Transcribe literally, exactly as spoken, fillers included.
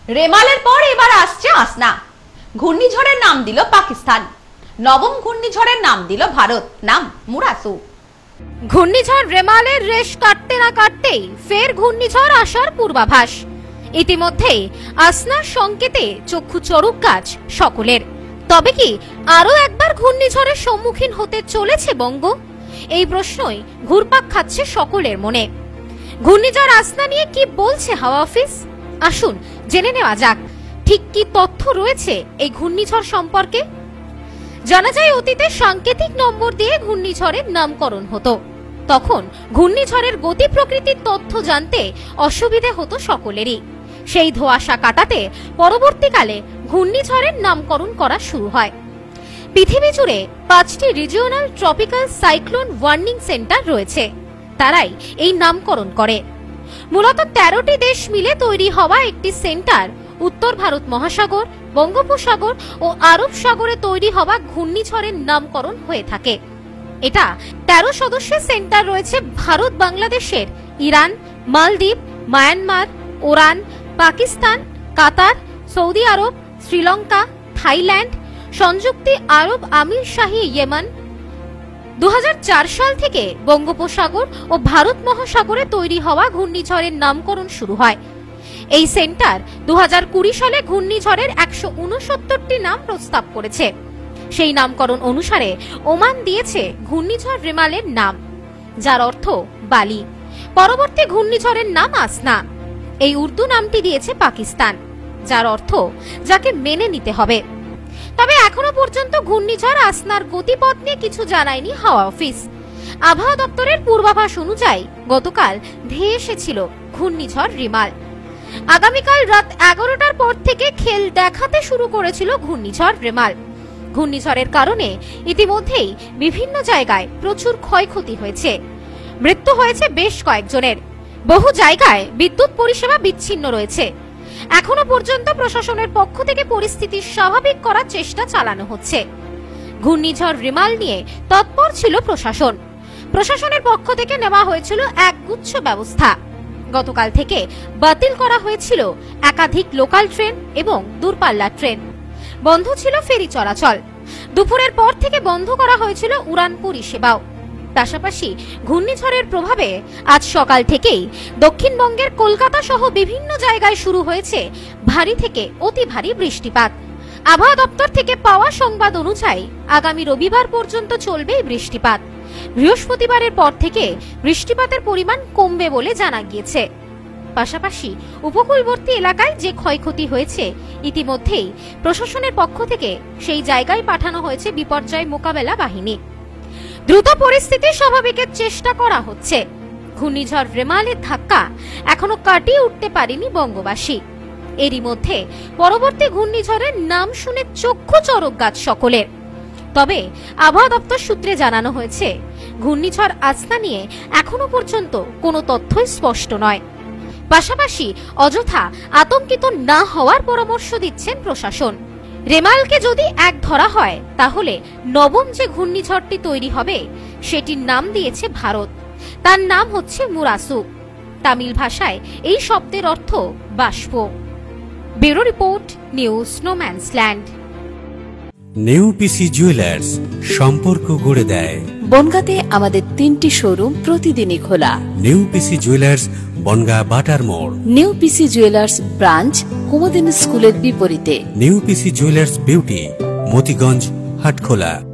রেমালের পর এবার আসছে আসনা। ঘূর্ণিঝড়ের নাম দিল পাকিস্তান। নবম ঘূর্ণিঝড়ের নাম দিল ভারত, নাম মুরাসু। ঘূর্ণিঝড় রেমালের রেশ কাটতে না কাটতেই ফের ঘূর্ণিঝড় আসার পূর্বাভাস। ইতিমধ্যেই আসনার সংকেতে চক্ষু চড়ুক গাছ সকলের। তবে কি আরো একবার ঘূর্ণিঝড়ের সম্মুখীন হতে চলেছে বঙ্গ? এই প্রশ্নই ঘুরপাক খাচ্ছে সকলের মনে। ঘূর্ণিঝড় আসনা নিয়ে কি বলছে হাওয়া অফিস? আসুন জেনে নেওয়া যাক ঠিক কি তথ্য রয়েছে এই ঘূর্ণিঝড় সম্পর্কে। জানা যায় অতীতে সাংকেতিক নম্বর দিয়ে ঘূর্ণিঝড়ের নামকরণ হতো। তখন ঘূর্ণিঝড়ের গতি প্রকৃতির তথ্য জানতে অসুবিধে হতো সকলেরই। সেই ধোঁয়াশা কাটাতে পরবর্তীকালে ঘূর্ণিঝড়ের নামকরণ করা শুরু হয়। পৃথিবী জুড়ে পাঁচটি regional tropical cyclone warning centre রয়েছে, তারাই এই নামকরণ করে। মূলত তেরোটি দেশ মিলে তৈরি হওয়া একটি সেন্টার উত্তর ভারত মহাসাগর, বঙ্গোপসাগর ও আরব সাগরে তৈরি হওয়া ঘূর্ণিঝড়ের নামকরণ হয়ে থাকে। এটা তেরো সদস্যের সেন্টার রয়েছে ভারত, বাংলাদেশের ইরান, মালদ্বীপ, মায়ানমার, ওরান, Pakistan, Qatar, Saudi Arab, Sri Lanka, Thailand, সংযুক্ত আরব আমির শাহী ইয়েমেন। দু হাজার চার সাল থেকে বঙ্গোপসাগর ও ভারত মহাসাগরে তৈরি হওয়া ঘূর্ণিঝড়ের নামকরণ শুরু হয়। এই সেন্টার দু হাজার কুড়ি সালে ঘূর্ণিঝড়ের একশো উনসত্তরটি নাম প্রস্তাব করেছে। সেই নামকরণ অনুসারে ওমান দিয়েছে ঘূর্ণিঝড় রেমালের নাম, যার অর্থ বালি। পরবর্তী ঘূর্ণিঝড়ের নাম আসনা। এই উর্দু নামটি দিয়েছে পাকিস্তান, যার অর্থ যাকে মেনে নিতে হবে। তবে এখনো পর্যন্ত ঘূর্ণিঝড় আসনার গতিপথ নিয়ে কিছু জানায়নি হাওয়া অফিস। আবহাওয়া দপ্তরের পূর্বাভাস অনুযায়ী গতকাল ধেয়ে এসেছিল ঘূর্ণিঝড় রিমাল। আগামীকাল রাত এগারোটার পর থেকে খেল দেখাতে শুরু করেছিল ঘূর্ণিঝড় রেমাল। ঘূর্ণিঝড়ের কারণে ইতিমধ্যেই বিভিন্ন জায়গায় প্রচুর ক্ষয়ক্ষতি হয়েছে। মৃত্যু হয়েছে বেশ কয়েকজনের। বহু জায়গায় বিদ্যুৎ পরিষেবা বিচ্ছিন্ন রয়েছে। এখনো পর্যন্ত প্রশাসনের পক্ষ থেকে পরিস্থিতি স্বাভাবিক করার চেষ্টা চালানো হচ্ছে। ঘূর্ণিঝড় রিমাল নিয়ে তৎপর ছিল প্রশাসন। প্রশাসনের পক্ষ থেকে নেওয়া হয়েছিল একগুচ্ছ ব্যবস্থা। গতকাল থেকে বাতিল করা হয়েছিল একাধিক লোকাল ট্রেন এবং দূরপাল্লার ট্রেন। বন্ধ ছিল ফেরি চলাচল। দুপুরের পর থেকে বন্ধ করা হয়েছিল উড়ান পরিষেবাও। পাশাপাশি ঘূর্ণিঝড়ের প্রভাবে আজ সকাল থেকেই দক্ষিণবঙ্গের কলকাতা সহ বিভিন্ন জায়গায় শুরু হয়েছে ভারী থেকে অতি ভারী বৃষ্টিপাত। আবহাওয়া দপ্তর থেকে পাওয়া সংবাদ অনুযায়ী আগামী রবিবার পর্যন্ত চলবে এই বৃষ্টিপাত। বৃহস্পতিবারের পর থেকে বৃষ্টিপাতের পরিমাণ কমবে বলে জানা গিয়েছে। পাশাপাশি উপকূলবর্তী এলাকায় যে ক্ষয়ক্ষতি হয়েছে ইতিমধ্যেই প্রশাসনের পক্ষ থেকে সেই জায়গায় পাঠানো হয়েছে বিপর্যয় মোকাবেলা বাহিনী। দ্রুত পরিস্থিতি স্বাভাবিকের চেষ্টা করা হচ্ছে। ঘূর্ণিঝড় রেমালের ধাক্কা এখনো কাটিয়ে উঠতে পারেনি বঙ্গবাসী। এরই মধ্যে পরবর্তী ঘূর্ণিঝড়ের নাম শুনে চক্ষু চড়ক গাছ সকলের। তবে আবহাওয়া দপ্তর সূত্রে জানানো হয়েছে ঘূর্ণিঝড় আসনা নিয়ে এখনো পর্যন্ত কোনো তথ্যই স্পষ্ট নয়। পাশাপাশি অযথা আতঙ্কিত না হওয়ার পরামর্শ দিচ্ছেন প্রশাসন। রেমালকে যদি এক ধরা হয় তাহলে নবম যে ঘূর্ণিঝড়টি তৈরি হবে সেটির নাম দিয়েছে ভারত। তার নাম হচ্ছে মুরাসু। তামিল ভাষায় এই শব্দের অর্থ বাষ্প। Bureau report, news no man's land. New PC jewellers, সম্পর্ক গড়ে দেয়। বনগাঁতে আমাদের তিনটি শোরুম প্রতিদিনই খোলা। নিউ পিসি জুয়েলার্স, বনগাঁ বাটার মোড়। New PC jewellers branch Kumudini স্কুলের বিপরীতে। New PC jewellers beauty, Motiganj, Hatkhola.